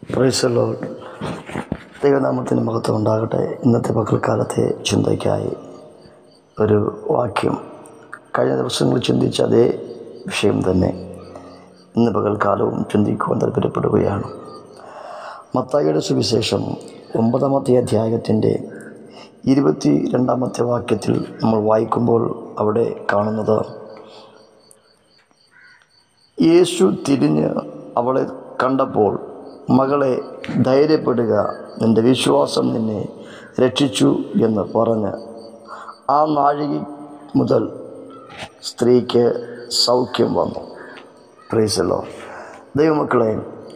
Price the Lord. ദൈവനാമത്തിന് മഹത്വം ഉണ്ടാകട്ടെ. ഇന്നത്തെ പകൽക്കാലത്തെ ചിന്തയ്ക്കായി ഒരു വാക്യം, കഴിഞ്ഞ ദിവസങ്ങളിൽ ചിന്തിച്ച അതേ വിഷയം തന്നെ ഇന്ന് പകൽക്കാലവും ചിന്തിക്കുവാൻ താല്പര്യപ്പെടുകയാണ്. മത്തായിയുടെ സുവിശേഷം 9-ാമത്തെ അധ്യായത്തിൻ്റെ 22-ാമത്തെ വാക്യത്തിൽ നമ്മൾ വായിക്കുമ്പോൾ അവിടെ കാണുന്നത്, യേശു തിരിഞ്ഞ് അവളെ കണ്ടപ്പോൾ, മകളെ, ധൈര്യപ്പെടുക, നിൻ്റെ വിശ്വാസം നിന്നെ രക്ഷിച്ചു എന്ന് പറഞ്ഞ് ആ നാഴിക മുതൽ സ്ത്രീക്ക് സൗഖ്യം വന്നു. Praise the Lord. ദൈവമക്കളെ,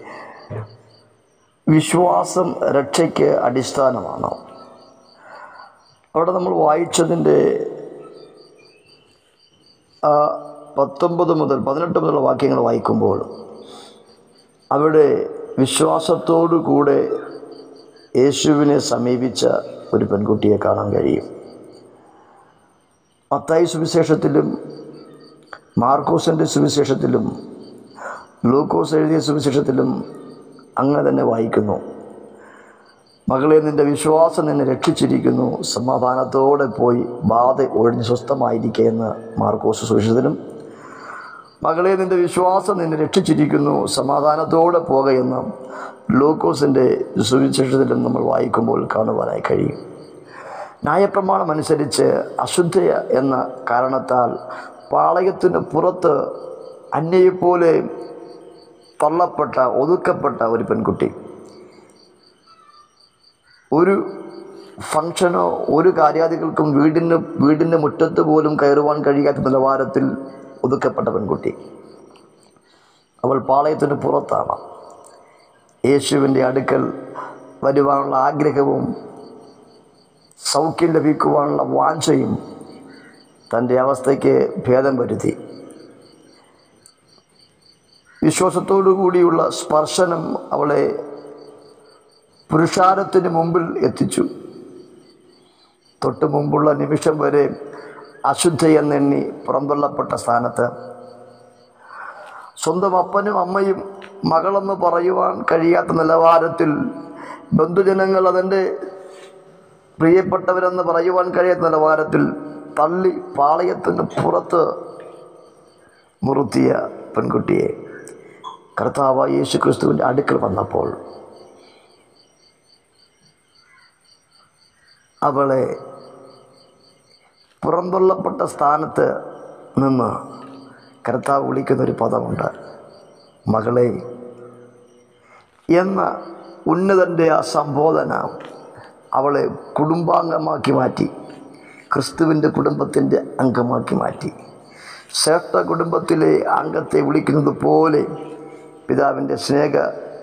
വിശ്വാസം രക്ഷയ്ക്ക് അടിസ്ഥാനമാണ്. അവിടെ നമ്മൾ വായിച്ചതിൻ്റെ 19 മുതൽ 18 മുതലുള്ള വാക്യങ്ങൾ വായിക്കുമ്പോൾ അവിടെ വിശ്വാസത്തോടു കൂടെ യേശുവിനെ സമീപിച്ച ഒരു പെൺകുട്ടിയെ കാണാൻ കഴിയും. മത്തായി സുവിശേഷത്തിലും മാർക്കോസിൻ്റെ സുവിശേഷത്തിലും ലൂക്കോസ് എഴുതിയ സുവിശേഷത്തിലും അങ്ങനെ തന്നെ വായിക്കുന്നു. മകളെ, നിൻ്റെ വിശ്വാസം നിന്നെ രക്ഷിച്ചിരിക്കുന്നു, സമാധാനത്തോടെ പോയി ബാധ ഒഴിഞ്ഞ് സ്വസ്ഥമായിരിക്കുക എന്ന് മാർക്കോസ് സുവിശേഷത്തിലും, മകളെ, നിൻ്റെ വിശ്വാസം നിന്നെ രക്ഷിച്ചിരിക്കുന്നു, സമാധാനത്തോടെ പോകുകയെന്ന് ലൂക്കോസിൻ്റെ സുവിശേഷത്തിലും നമ്മൾ വായിക്കുമ്പോൾ കാണുവാനായി കഴിയും. ന്യായപ്രമാണം അനുസരിച്ച് അശുദ്ധ എന്ന കാരണത്താൽ പാളയത്തിന് പുറത്ത് അന്യയെപ്പോലെ തള്ളപ്പെട്ട, ഒതുക്കപ്പെട്ട ഒരു പെൺകുട്ടി, ഒരു ഫംഗ്ഷനോ ഒരു കാര്യാദികൾക്കും വീടിൻ്റെ മുറ്റത്ത് പോലും കയറുവാൻ കഴിയാത്ത നിലവാരത്തിൽ ഒതുക്കപ്പെട്ട പെൺകുട്ടി. അവൾ പാളയത്തിന് പുറത്താണ്. യേശുവിൻ്റെ അടുക്കൽ വരുവാനുള്ള ആഗ്രഹവും സൗഖ്യം ലഭിക്കുവാനുള്ള വാഞ്ചയും തൻ്റെ അവസ്ഥയ്ക്ക് ഭേദം വരുത്തി. വിശ്വാസത്തോടു കൂടിയുള്ള സ്പർശനം അവളെ പുരുഷാരത്തിന് മുമ്പിൽ എത്തിച്ചു. തൊട്ട് മുമ്പുള്ള നിമിഷം വരെ അശുദ്ധയെന്നെണ്ണി പുറന്തള്ളപ്പെട്ട സ്ഥാനത്ത് സ്വന്തം അപ്പനും അമ്മയും മകളെന്ന് പറയുവാൻ കഴിയാത്ത നിലവാരത്തിൽ, ബന്ധുജനങ്ങൾ അതെൻ്റെ പ്രിയപ്പെട്ടവരെന്ന് പറയുവാൻ കഴിയാത്ത നിലവാരത്തിൽ തള്ളി പാളയത്തിന് പുറത്ത് മുറുത്തിയ പെൺകുട്ടിയെ കർത്താവായ യേശു ക്രിസ്തുവിൻ്റെ അടുക്കൽ വന്നപ്പോൾ അവളെ പുറന്തള്ളപ്പെട്ട സ്ഥാനത്ത് നിന്ന് കർത്താവ് വിളിക്കുന്നൊരു പദമുണ്ട്. മകളെ എന്ന ഉന്നതൻ്റെ ആ സംബോധന അവളെ കുടുംബാംഗമാക്കി മാറ്റി, ക്രിസ്തുവിൻ്റെ കുടുംബത്തിൻ്റെ അംഗമാക്കി മാറ്റി. ശ്രേഷ്ഠ കുടുംബത്തിലെ അംഗത്തെ വിളിക്കുന്നത് പോലെ പിതാവിൻ്റെ സ്നേഹ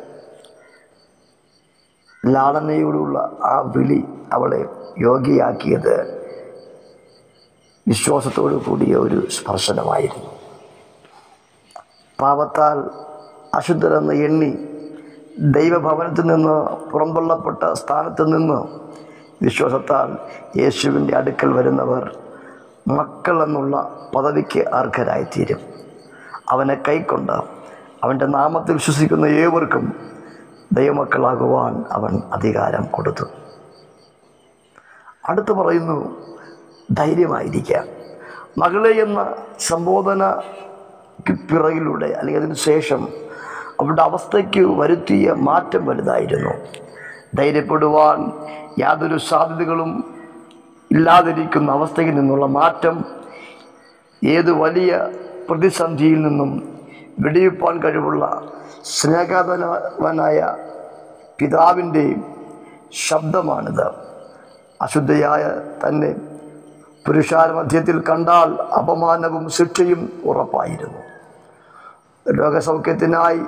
ലാളനയോടുള്ള ആ വിളി അവളെ യോഗ്യയാക്കിയത് വിശ്വാസത്തോടു കൂടിയ ഒരു സ്പർശനമായിരുന്നു. പാപത്താൽ അശുദ്ധരെന്ന് എണ്ണി ദൈവഭവനത്തിൽ നിന്ന് പുറന്തള്ളപ്പെട്ട സ്ഥാനത്ത് നിന്ന് വിശ്വാസത്താൽ യേശുവിൻ്റെ അടുക്കൽ വരുന്നവർ മക്കൾ എന്നുള്ള പദവിക്ക് അർഹരായിത്തീരും. അവനെ കൈക്കൊണ്ട് അവൻ്റെ നാമത്തിൽ വിശ്വസിക്കുന്ന ഏവർക്കും ദൈവമക്കളാകുവാൻ അവൻ അധികാരം കൊടുത്തു. അടുത്ത് പറയുന്നു, ധൈര്യമായിരിക്കുക. മകളെ എന്ന സംബോധനയ്ക്ക് പിറകിലൂടെ അല്ലെങ്കിൽ അതിന് ശേഷം അവരുടെ അവസ്ഥയ്ക്ക് വരുത്തിയ മാറ്റം വലുതായിരുന്നു. ധൈര്യപ്പെടുവാൻ യാതൊരു സാധ്യതകളും ഇല്ലാതിരിക്കുന്ന അവസ്ഥയിൽ നിന്നുള്ള മാറ്റം ഏത് വലിയ പ്രതിസന്ധിയിൽ നിന്നും വെടിവെപ്പാൻ കഴിവുള്ള സ്നേഹവാനായ പിതാവിൻ്റെ ശബ്ദമാണിത്. അശുദ്ധയായ തന്നെ പുരുഷാര മധ്യത്തിൽ കണ്ടാൽ അപമാനവും ശിക്ഷയും ഉറപ്പായിരുന്നു. രോഗസൗഖ്യത്തിനായി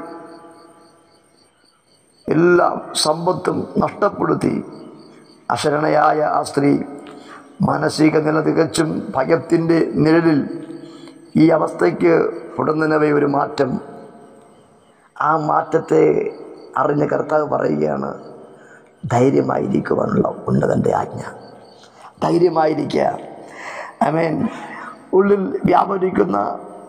എല്ലാ സമ്പത്തും നഷ്ടപ്പെടുത്തി അശരണയായ ആ സ്ത്രീ മാനസിക നില തികച്ചും ഭയത്തിൻ്റെ നിഴലിൽ ഈ അവസ്ഥയ്ക്ക് ഉടനെ ഒരു മാറ്റം. ആ മാറ്റത്തെ അറിഞ്ഞ കർത്താവ് പറയുകയാണ്, ധൈര്യമായിരിക്കുവാനുള്ള ഉന്നതൻ്റെ ആജ്ഞ. ധൈര്യമായിരിക്കുക. ആമേൻ. ഉള്ളിൽ വ്യാപരിക്കുന്ന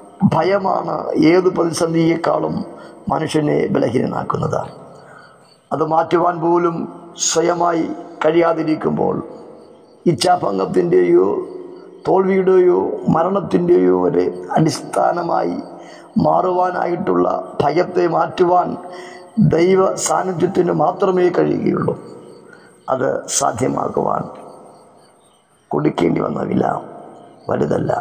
ഭയമാണ് ഏത് പ്രതിസന്ധിയേക്കാളും മനുഷ്യനെ ബലഹീനനാക്കുന്നത്. അത് മാറ്റുവാൻ പോലും സ്വയമായി കഴിയാതിരിക്കുമ്പോൾ ഇച്ഛാഭംഗത്തിൻ്റെയോ തോൽവിയുടെയോ മരണത്തിൻ്റെയോ ഒരു അടിസ്ഥാനമായി മാറുവാനായിട്ടുള്ള ഭയത്തെ മാറ്റുവാൻ ദൈവ സാന്നിധ്യത്തിന് മാത്രമേ കഴിയുകയുള്ളൂ. അത് സാധ്യമാക്കുവാൻ കൊടുക്കേണ്ടി വന്ന വില വലുതല്ല.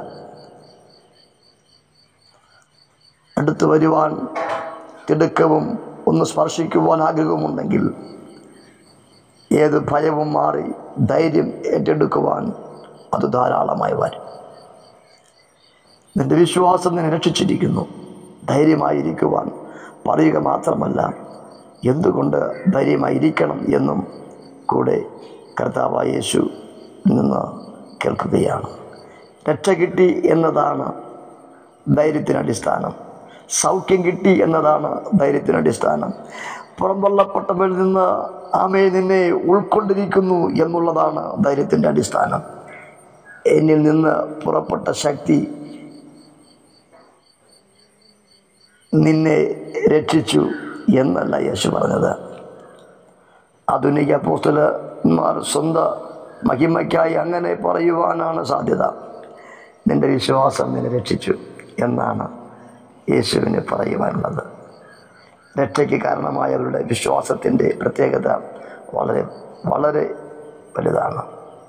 അടുത്തു വരുവാൻ തിടുക്കവും ഒന്ന് സ്പർശിക്കുവാൻ ആഗ്രഹമുണ്ടെങ്കിൽ ഏത് ഭയവും മാറി ധൈര്യം ഏറ്റെടുക്കുവാൻ അത് ധാരാളമായി വരും. നിന്റെ വിശ്വാസം നിന്നെ രക്ഷിച്ചിരിക്കുന്നു. ധൈര്യമായിരിക്കുവാൻ പറയുക മാത്രമല്ല, എന്തുകൊണ്ട് ധൈര്യമായിരിക്കണം എന്നും കൂടെ കർത്താവായ യേശു നിന്ന് കേൾക്കുകയാണ്. രക്ഷ കിട്ടി എന്നതാണ് ധൈര്യത്തിനടിസ്ഥാനം. സൗഖ്യം കിട്ടി എന്നതാണ് ധൈര്യത്തിനടിസ്ഥാനം. പുറന്തള്ളപ്പെട്ടവരിൽ നിന്ന് ആമേ നിന്നെ ഉൾക്കൊണ്ടിരിക്കുന്നു എന്നുള്ളതാണ് ധൈര്യത്തിൻ്റെ അടിസ്ഥാനം. എന്നിൽ നിന്ന് പുറപ്പെട്ട ശക്തി നിന്നെ രക്ഷിച്ചു എന്നല്ല യേശു പറഞ്ഞത്. ആധുനിക അപ്പോസ്തലന്മാർ സ്വന്തം മഹിമയ്ക്കായി അങ്ങനെ പറയുവാനാണ് സാധ്യത. നിന്റെ വിശ്വാസം നിന്നെ രക്ഷിച്ചു എന്നാണ് യേശുവിന് പറയുവാനുള്ളത്. രക്ഷയ്ക്ക് കാരണമായവരുടെ വിശ്വാസത്തിൻ്റെ പ്രത്യേകത വളരെ വളരെ വലുതാണ്.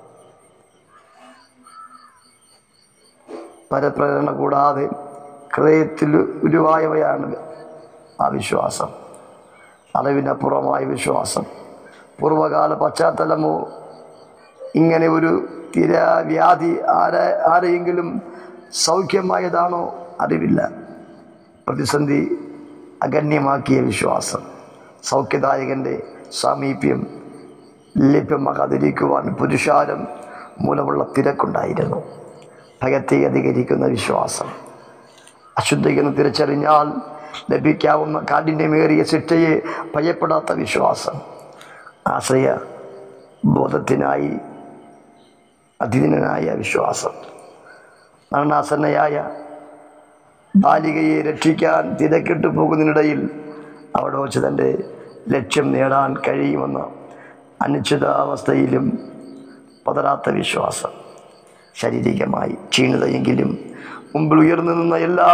പരപ്രേരണ കൂടാതെ ഹൃദയത്തിൽ ഉരുവായവയാണ് ആ വിശ്വാസം. അറിവിനപ്പുറമായ വിശ്വാസം. പൂർവകാല പശ്ചാത്തലമോ ഇങ്ങനെ ഒരു തിരവ്യാധി ആരെയെങ്കിലും സൗഖ്യമായതാണോ അറിവില്ല. പ്രതിസന്ധി അഗണ്യമാക്കിയ വിശ്വാസം. സൗഖ്യദായകൻ്റെ സാമീപ്യം ലഭ്യമാകാതിരിക്കുവാൻ പുരുഷാരം മൂലമുള്ള തിരക്കുണ്ടായിരുന്നു. ഭയത്തെ അധികരിക്കുന്ന വിശ്വാസം. അശുദ്ധിയെന്ന് തിരിച്ചറിഞ്ഞാൽ ലഭിക്കാവുന്ന കാഠിന്യമേറിയ ശിക്ഷയെ ഭയപ്പെടാത്ത വിശ്വാസം. ആശ്രയ ബോധത്തിനായി അധീനനായ വിശ്വാസം. മരണാസന്നയായ ബാലികയെ രക്ഷിക്കാൻ തിരക്കിട്ട് പോകുന്നതിനിടയിൽ അവിടെ വച്ച് തൻ്റെ ലക്ഷ്യം നേടാൻ കഴിയുമെന്ന് അനിശ്ചിതാവസ്ഥയിലും പതറാത്ത വിശ്വാസം. ശാരീരികമായി ക്ഷീണിതയെങ്കിലും മുമ്പിൽ ഉയർന്നു നിന്ന എല്ലാ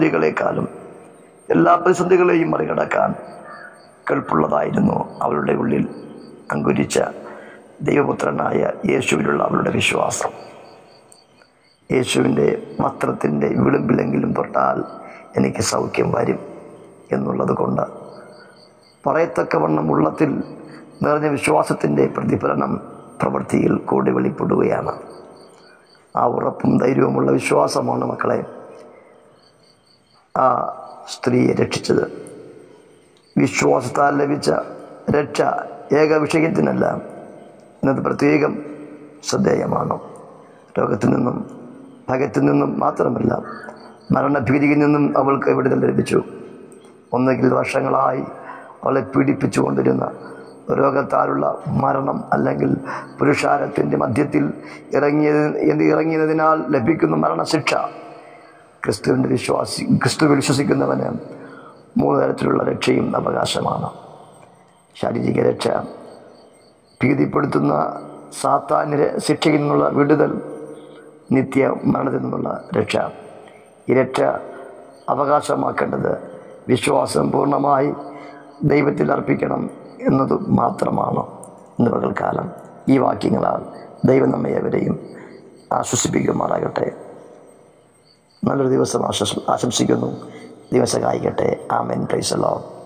പ്രതിസന്ധികളെയും മറികടക്കാൻ കെൽപ്പുള്ളതായിരുന്നു അവരുടെ ഉള്ളിൽ അങ്കുരിച്ച ദൈവപുത്രനായ യേശുവിലുള്ള അവരുടെ വിശ്വാസം. യേശുവിൻ്റെ വസ്ത്രത്തിൻ്റെ വിളിമ്പിലെങ്കിലും തൊട്ടാൽ എനിക്ക് സൗഖ്യം വരും എന്നുള്ളത് കൊണ്ട് പറയത്തക്കവണ്ണം ഉള്ളത്തിൽ നിറഞ്ഞ വിശ്വാസത്തിൻ്റെ പ്രതിഫലനം പ്രവൃത്തിയിൽ കൂടി വെളിപ്പെടുകയാണ്. ആ ഉറപ്പും ധൈര്യവുമുള്ള വിശ്വാസമാണ് മക്കളെ ആ സ്ത്രീയെ രക്ഷിച്ചത്. വിശ്വാസത്താൽ ലഭിച്ച രക്ഷ ഏക വിഷയത്തിനല്ല, എന്നത് പ്രത്യേകം ശ്രദ്ധേയമാണ്. രോഗത്തിൽ നിന്നും ഭയത്തിൽ നിന്നും മാത്രമല്ല, മരണഭീതിയിൽ നിന്നും അവൾക്ക് വിടുതൽ ലഭിച്ചു. ഒന്നുകിൽ വർഷങ്ങളായി അവളെ പീഡിപ്പിച്ചു കൊണ്ടിരുന്ന രോഗത്താലുള്ള മരണം, അല്ലെങ്കിൽ പുരുഷാരത്തിൻ്റെ മധ്യത്തിൽ ഇറങ്ങിയതിനാൽ ലഭിക്കുന്ന മരണശിക്ഷ. ക്രിസ്തുവിൽ വിശ്വസിക്കുന്നവന് 3 തരത്തിലുള്ള രക്ഷയും അവകാശമാണ്. ശാരീരിക രക്ഷ, ഭീതിപ്പെടുത്തുന്ന സാത്താന്യ ശിക്ഷയിൽ നിന്നുള്ള വിടുതൽ, നിത്യ മരണത്തിൽ നിന്നുള്ള രക്ഷ. ഈ രക്ഷ അവകാശമാക്കേണ്ടത് വിശ്വാസം പൂർണ്ണമായി ദൈവത്തിൽ അർപ്പിക്കണം എന്നത് മാത്രമാണ്. ഇന്ന് പകൽക്കാലം ഈ വാക്യങ്ങളാൽ ദൈവം നമ്മെ അവരെയും ആശ്വസിപ്പിക്കുമാറാകട്ടെ. നല്ലൊരു ദിവസം ആശംസിക്കുന്നു. ദൈവം സഹായിക്കട്ടെ. ആമേൻ. Praise the Lord.